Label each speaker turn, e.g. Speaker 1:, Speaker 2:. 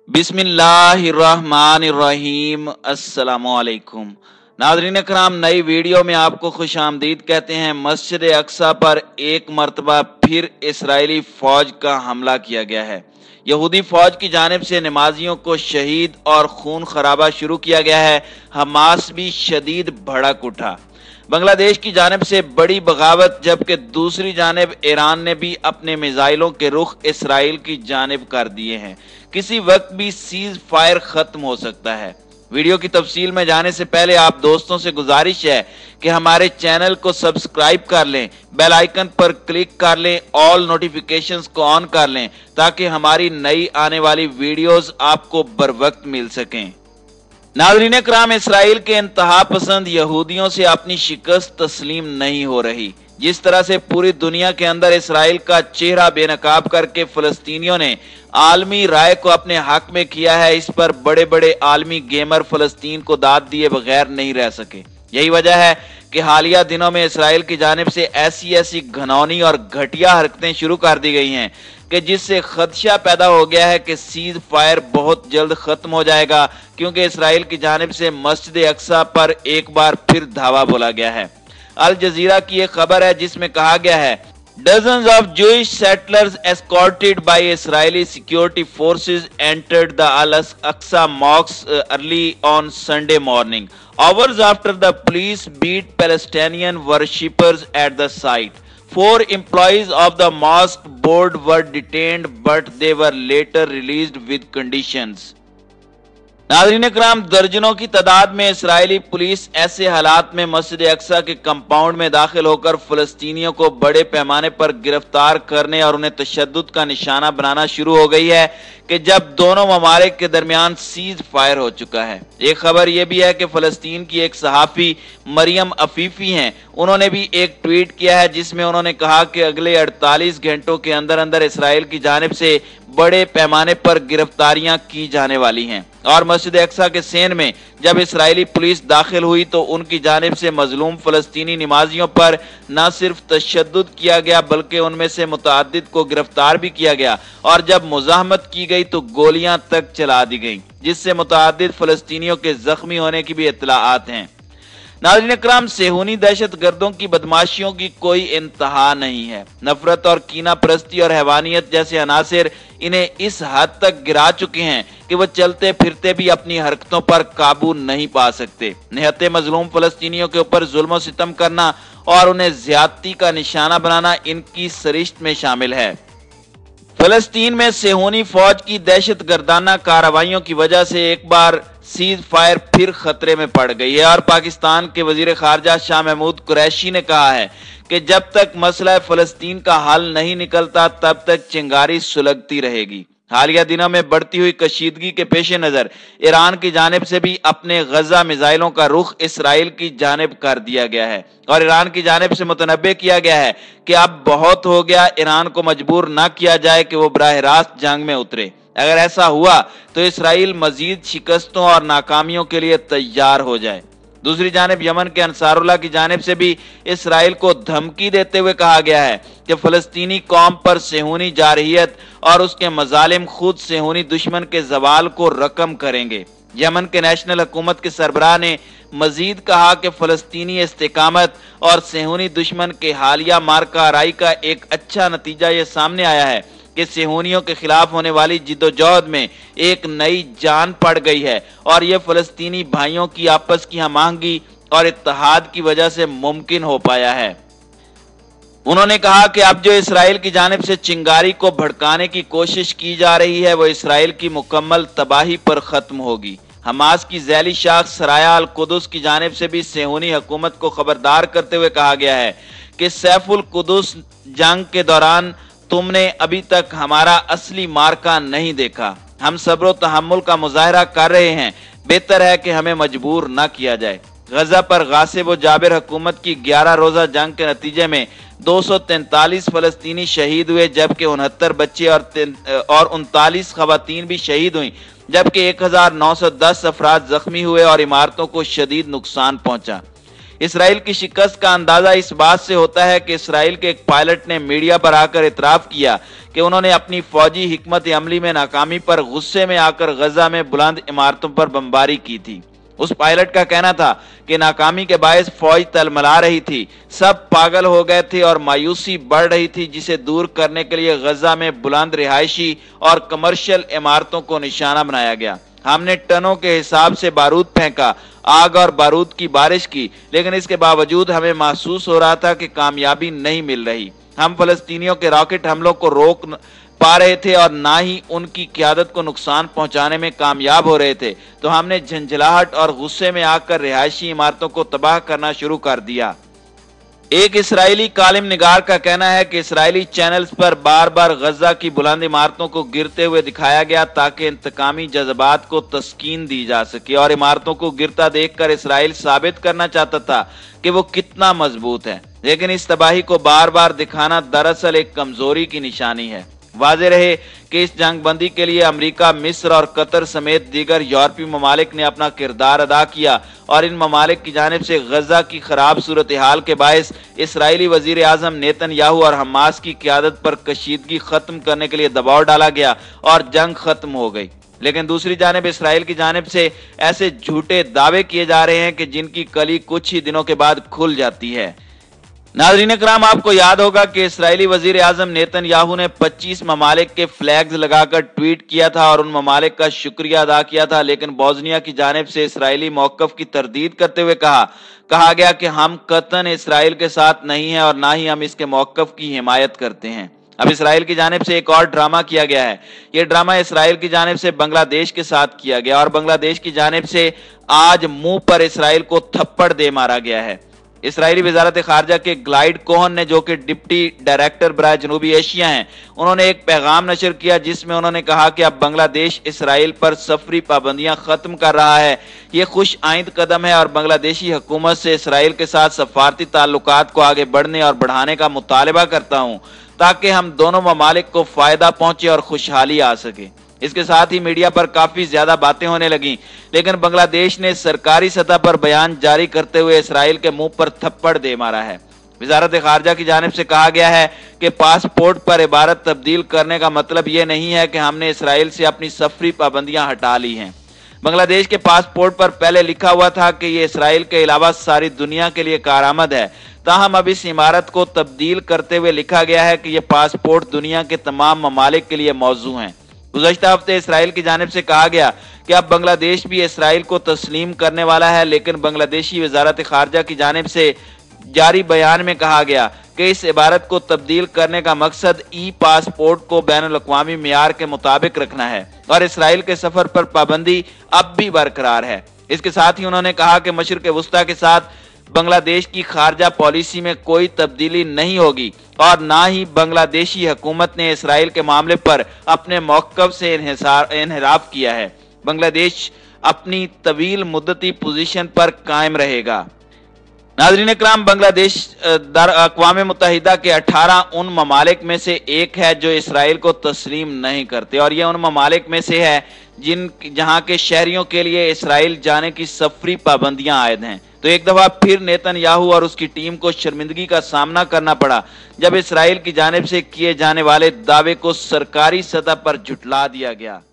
Speaker 1: बिस्मिल्लाहिर्रहमानिर्रहीम। अस्सलामुअलैकुम। नाज़रीन कराम, नई वीडियो में आपको खुश आमदीद कहते हैं। मस्जिद अक्सा पर एक मरतबा फिर इसराइली फौज का हमला किया गया है। यहूदी फौज की जानिब से नमाजियों को शहीद और खून खराबा शुरू किया गया है। हमास भी शदीद भड़क उठा। बांग्लादेश की जानिब से बड़ी बगावत, जबकि दूसरी जानिब ईरान ने भी अपने मिसाइलों के रुख इसराइल की जानिब कर दिए हैं। किसी वक्त भी सीज फायर खत्म हो सकता है। वीडियो की तफसील में जाने से पहले आप दोस्तों से गुजारिश है कि हमारे चैनल को सब्सक्राइब कर लें, बेल आइकन पर क्लिक कर लें, ऑल नोटिफिकेशंस को ऑन कर लें ताकि हमारी नई आने वाली वीडियोस आपको बर वक्त मिल सकें। नाज़रीन कराम, इसराइल के इंतहा पसंद यहूदियों से अपनी शिकस्त तस्लीम नहीं हो रही। जिस तरह से पूरी दुनिया के अंदर इसराइल का चेहरा बेनकाब करके फलस्तीनियों ने आलमी राय को अपने हक में किया है, इस पर बड़े बड़े आलमी गेमर फलस्तीन को दाद दिए बगैर नहीं रह सके। यही वजह है कि हालिया दिनों में इसराइल की जानिब से ऐसी घिनौनी और घटिया हरकतें शुरू कर दी गई हैं कि जिससे खदशा पैदा हो गया है कि सीज फायर बहुत जल्द खत्म हो जाएगा, क्योंकि इसराइल की जानिब से मस्जिद अक्सा पर एक बार फिर धावा बोला गया है। अल जजीरा की एक खबर है जिसमें कहा गया है, dozens of Jewish settlers escorted by Israeli security forces entered the Al-Aqsa Mosque early on Sunday morning, hours after the police beat Palestinian worshippers at the site. 4 employees of the mosque board were detained, but they were later released with conditions. नाज़रीन कराम, दर्जनों की तादाद में Israeli police ऐसे हालात में मस्जिद अक्सा के कंपाउंड में दाखिल होकर फलस्तीनियों को बड़े पैमाने पर गिरफ्तार करने और उन्हें तशद्दुद का निशाना बनाना शुरू हो गई है कि जब दोनों ममालिक के दरमियान सीज फायर हो चुका है। एक खबर यह भी है कि फलस्तीन की एक सहाफ़ी मरियम अफीफी हैं, उन्होंने भी एक ट्वीट किया है जिसमें उन्होंने कहा कि अगले 48 घंटों के अंदर अंदर इसराइल की जानिब से बड़े पैमाने पर गिरफ्तारियां की जाने वाली हैं। और मस्जिद अक्सा के सेन में जब इसराइली पुलिस दाखिल हुई तो उनकी जानिब से मजलूम फलस्तीनी नमाजियों पर न सिर्फ तशद्दुद किया गया बल्कि उनमें से मुतअद्दिद को गिरफ्तार भी किया गया, और जब मुज़ाहमत की गई तो गोलियां तक चला दी गईं, जिससे मुतअद्दिद फलस्तीनियों के जख्मी होने की भी इत्तलाआत हैं। नाज़रीन कराम, सेहूनी दहशत गर्दों की बदमाशियों की कोई इंतहा नहीं है। नफरत और कीना परस्ती और हैवानियत जैसे अनासिर इन्हें इस हद तक गिरा चुके हैं कि वह चलते फिरते भी अपनी हरकतों पर काबू नहीं पा सकते। निहत्ते मजलूम फलस्तीनियों के ऊपर जुल्म सितम करना और उन्हें ज्यादती का निशाना बनाना इनकी सरिश्त में शामिल है। फलस्तीन में सेहूनी फौज की दहशत गर्दाना कार्रवाइयों की वजह से एक बार सीज फायर फिर खतरे में पड़ गई है, और पाकिस्तान के वजीर खारजा शाह महमूद कुरैशी ने कहा है कि जब तक मसला फलस्तीन का हल नहीं निकलता तब तक चिंगारी सुलगती रहेगी। हालिया दिनों में बढ़ती हुई कशीदगी के पेश नजर ईरान की जानिब से भी अपने गजा मिसाइलों का रुख इसराइल की जानिब कर दिया गया है, और ईरान की जानिब से मुतनब्बे किया गया है कि अब बहुत हो गया, ईरान को मजबूर न किया जाए कि वो बराह रास्त जंग में उतरे। अगर ऐसा हुआ तो इसराइल मजीद शिकस्तों और नाकामियों के लिए तैयार हो जाए। दूसरी जानिब यमन के अंसारुल्लाह की जानिब से भी इसराइल को धमकी देते हुए कहा गया है कि फलस्तीनी कौम पर सेहूनी जारहियत और उसके मजालिम खुद सेहूनी दुश्मन के जवाल को रकम करेंगे। यमन के नेशनल हुकूमत के सरबराह ने मजीद कहा कि फलस्तीनी इस्तेकामत और सेहूनी दुश्मन के हालिया मार्का आराई का एक अच्छा नतीजा ये सामने आया है कि सेहूनियों के खिलाफ होने वाली जिद्दोजहद में एक नई जान पड़ गई है, और यह फलस्तीनी भाइयों की आपस की हमआहंगी और इत्तेहाद की वजह से मुमकिन हो पाया है। उन्होंने कहा कि अब जो इसराइल की जानिब से चिंगारी को भड़काने की कोशिश की जा रही है वो इसराइल की मुकम्मल तबाही पर खत्म होगी। हमास की झैली शाख सराया अल कुदस की जानिब से भी सेहूनी हुकूमत को खबरदार करते हुए कहा गया है कि सैफुल कुदस जंग के दौरान तुमने अभी तक हमारा असली मार्का नहीं देखा। हम सब्र तहम्मुल का मुजाहरा कर रहे हैं, बेहतर है कि हमें मजबूर न किया जाए। गजा पर गासिब व जाबिर हुकूमत की 11 रोजा जंग के नतीजे में 243 फलस्तीनी शहीद हुए, जबकि 69 बच्चे और 39 खवातीन भी शहीद हुई, जबकि 1910 अफराद जख्मी हुए और इमारतों को शदीद नुकसान पहुंचा। इसराइल की शिकस्त का अंदाजा इस बात से होता है कि इसराइल के एक पायलट ने मीडिया पर आकर इतराफ किया कि उन्होंने अपनी फौजी हिकमत अमली में नाकामी पर गुस्से में आकर गजा में बुलंद इमारतों पर बमबारी की थी। उस पायलट का कहना था कि नाकामी के बायस फौज तलमला रही थी, सब पागल हो गए थे और मायूसी बढ़ रही थी, जिसे दूर करने के लिए गजा में बुलंद रिहायशी और कमर्शियल इमारतों को निशाना बनाया गया। हमने टनों के हिसाब से बारूद फेंका, आग और बारूद की बारिश की, लेकिन इसके बावजूद हमें महसूस हो रहा था कि कामयाबी नहीं मिल रही। हम फलस्तीनियों के रॉकेट हमलों को रोक पा रहे थे और ना ही उनकी क़यादत को नुकसान पहुंचाने में कामयाब हो रहे थे, तो हमने झंझलाहट और गुस्से में आकर रिहायशी इमारतों को तबाह करना शुरू कर दिया। एक इस्राएली कालिम निगार का कहना है कि इस्राएली चैनल्स पर बार बार गजा की बुलंद इमारतों को गिरते हुए दिखाया गया ताकि इंतकामी जज्बात को तस्कीन दी जा सके, और इमारतों को गिरता देखकर इसराइल साबित करना चाहता था कि वो कितना मजबूत है। लेकिन इस तबाही को बार बार दिखाना दरअसल एक कमजोरी की निशानी है। वाज़ेह रहे कि इस जंगबंदी के लिए अमेरिका, मिस्र और कतर समेत दीगर यूरोपीय ममालिक ने अपना किरदार अदा किया, और इन ममालिक की जानिब से गजा की खराब सूरत हाल के बायस इसराइली वजीर आजम नेतन्याहू और हमास की क़यादत पर कशीदगी खत्म करने के लिए दबाव डाला गया और जंग खत्म हो गई। लेकिन दूसरी जानिब इसराइल की जानिब से ऐसे झूठे दावे किए जा रहे हैं कि जिनकी कली कुछ ही दिनों के बाद खुल जाती है। नाज़रीन इकराम, आपको याद होगा कि इस्राएली वजीर आजम नेतन्याहू ने 25 ममालिक के फ्लैग्स लगाकर ट्वीट किया था और उन ममालिक का शुक्रिया अदा किया था, लेकिन बोस्निया की जानिब से इसराइली मौक़िफ़ की तरदीद करते हुए कहा गया कि हम कतन इसराइल के साथ नहीं हैं और ना ही हम इसके मौक़िफ़ की हिमायत करते हैं। अब इसराइल की जानिब से एक और ड्रामा किया गया है। यह ड्रामा इसराइल की जानिब से बांग्लादेश के साथ किया गया, और बांग्लादेश की जानिब से आज मुंह पर इसराइल को थप्पड़ दे मारा गया है। इसराइली वजारत खारजा के ग्लाइड कोहन ने, जो कि डिप्टी डायरेक्टर बराए जनूबी एशिया हैं, उन्होंने एक पैगाम नशर किया जिसमें उन्होंने कहा कि अब बांग्लादेश इसराइल पर सफरी पाबंदियां खत्म कर रहा है। ये खुश आइंद कदम है और बांग्लादेशी हुकूमत से इसराइल के साथ सफारती ताल्लुकात को आगे बढ़ने और बढ़ाने का मुतालबा करता हूं, ताकि हम दोनों ममालिक को फायदा पहुंचे और खुशहाली आ सके। इसके साथ ही मीडिया पर काफी ज्यादा बातें होने लगी, लेकिन बांग्लादेश ने सरकारी सतह पर बयान जारी करते हुए इसराइल के मुंह पर थप्पड़ दे मारा है। वजारत खारजा की जानिब से कहा गया है कि पासपोर्ट पर इबारत तब्दील करने का मतलब ये नहीं है कि हमने इसराइल से अपनी सफरी पाबंदियां हटा ली हैं। बांग्लादेश के पासपोर्ट पर पहले लिखा हुआ था कि ये इसराइल के अलावा सारी दुनिया के लिए कारआमद है, ताहम अब इस इमारत को तब्दील करते हुए लिखा गया है कि यह पासपोर्ट दुनिया के तमाम ममालिक के लिए मौजू हैं। गुज़श्ता हफ्ते इसराइल की जानिब से कहा गया कि अब बांग्लादेश भी इसराइल को तस्लीम करने वाला है, लेकिन बांग्लादेशी वजारत खारजा की जानिब से जारी बयान में कहा गया कि इस इबारत को तब्दील करने का मकसद ई पासपोर्ट को बैनुल-अक़वामी मियार के मुताबिक रखना है और इसराइल के सफर पर पाबंदी अब भी बरकरार है। इसके साथ ही उन्होंने कहा कि मशरिक़ वुस्ता के साथ बांग्लादेश की खारजा पॉलिसी में कोई तब्दीली नहीं होगी और ना ही बांग्लादेशी हुकूमत ने इसराइल के मामले पर अपने मौक़िफ़ से इन्हिराफ किया है। बांग्लादेश अपनी तवील मुद्दती पोजीशन पर कायम रहेगा। नाज़रीन इकराम, बांग्लादेश अक़वाम मुत्तहिदा के 18 उन ममालिक में से एक है जो इसराइल को तस्लीम नहीं करते, और यह उन ममालिक में से है जहां के शहरियों के लिए इसराइल जाने की सफरी पाबंदियां आयद हैं। तो एक दफा फिर नेतन्याहू और उसकी टीम को शर्मिंदगी का सामना करना पड़ा जब इसराइल की जानिब से किए जाने वाले दावे को सरकारी सतह पर झुटला दिया गया।